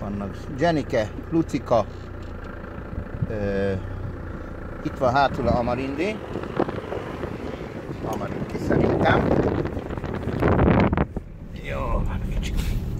vannak Jenike, Lucika, itt van hátul a Amarindi. Amarindi szerintem. Jó, van kicsit.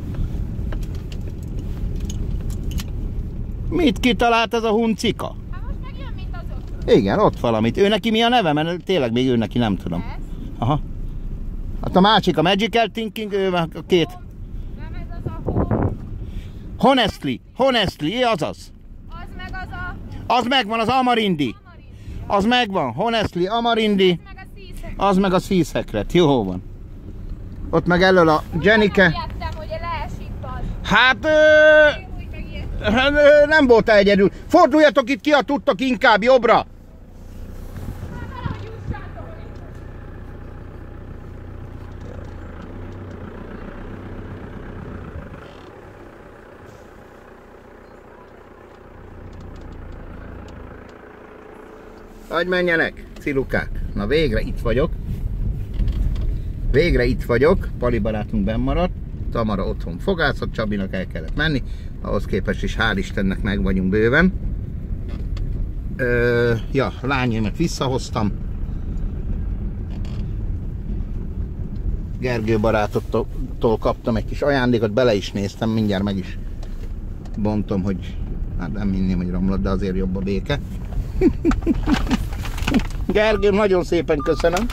Mit kitalált ez a huncika? Hát most megjön, mint az ott. Igen, ott valamit. Ő neki mi a neve? Mert tényleg még ő neki nem tudom. Aha. Hát a másik a Magical Thinking, ő a két. Nem ez az a hó. Honestly, azaz. Az meg az a... Az megvan, az Amarindi. Az megvan, Honestly, Amarindi. meg a szíszek. Az meg a Sea Secret, jó van. Ott meg elől a Jenike. Megijedtem, hogy leesik az. Hát, Én úgy megijedtem. nem voltál egyedül. Forduljatok itt ki, ha tudtok inkább jobbra. Valahogy jussátok. Hagyj menjenek, cilukák. Na végre itt vagyok. Végre itt vagyok. Pali barátunk benn maradt. Tamara otthon fogászott, Csabinak el kellett menni. Ahhoz képest is hál' Istennek meg vagyunk bőven. Ja, lányaimat visszahoztam. Gergő barátoktól kaptam egy kis ajándékot, bele is néztem, mindjárt meg is bontom, hogy hát nem minném, hogy romlott, de azért jobb a béke. Gergő, nagyon szépen köszönöm.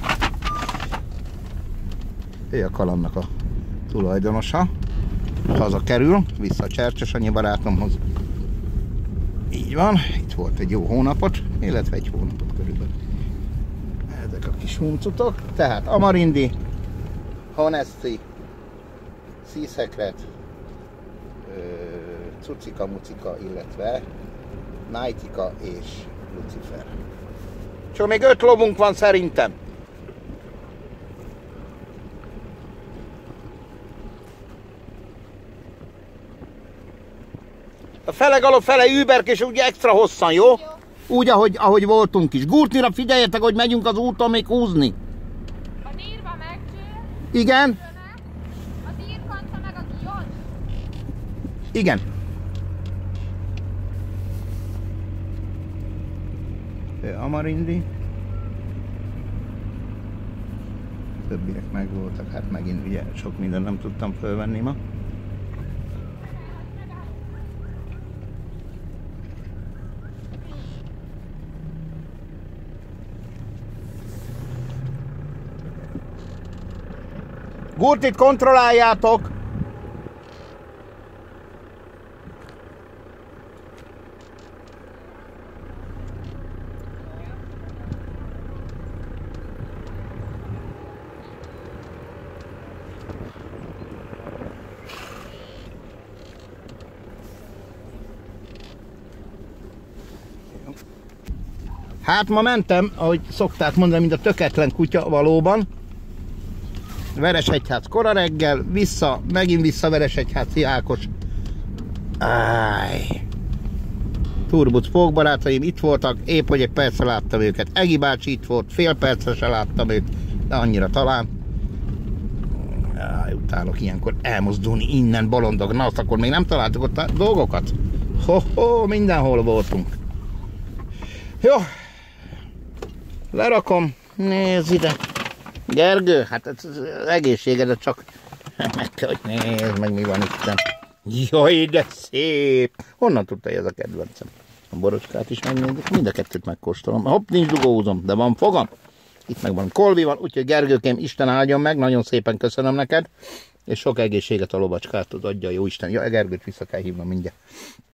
Ő a kalandnak a tulajdonosa. Haza kerül, vissza a Csercses Annyi barátomhoz. Így van, itt volt egy jó hónapot, illetve egy hónapot körülbelül. Ezek a kis huncutok. Tehát Amarindi, Honestly, Sea Secret, Cucika Mucika, illetve Nightika és Lucifer. Csak még 5 lovunk van szerintem. A fele galop, fele überk, és ugye extra hosszan, jó? Úgy, ahogy voltunk is. Gurtnira figyeljetek, hogy megyünk az úton még húzni. A nírva megcső. Igen? Az írkanta meg a kion. Igen. Amarindi. Többiek meg voltak, hát megint ugye sok mindent nem tudtam fölvenni ma. Gurtit kontrolláljátok! Hát ma mentem, ahogy szokták mondani, mint a töketlen kutya valóban. Veresegyház kora reggel, megint vissza Veresegyházi Ákos. Áj. Turbuc pókbarátaim itt voltak, épp hogy egy percre láttam őket. Egi bácsi itt volt, fél percre se láttam őt, de annyira talán. Áj, utálok ilyenkor elmozdulni innen, bolondog. Na, azt akkor még nem találtuk ott a dolgokat? Ho-ho, mindenhol voltunk. Jó. Lerakom. Nézd ide. Gergő, hát ez egészségedet csak meg kell, hogy nézd meg, mi van itt. Jaj, de szép! Honnan tudta, hogy ez a kedvencem? A borocskát is megnézzük, mind a kettőt megkóstolom. Hopp, nincs dugózom, de van fogam. Itt meg van kolvi van, úgyhogy Gergőkém, Isten áldjon meg, nagyon szépen köszönöm neked. És sok egészséget a lovacskától adja, jó Isten. Ja, Gergőt vissza kell hívnom mindjárt.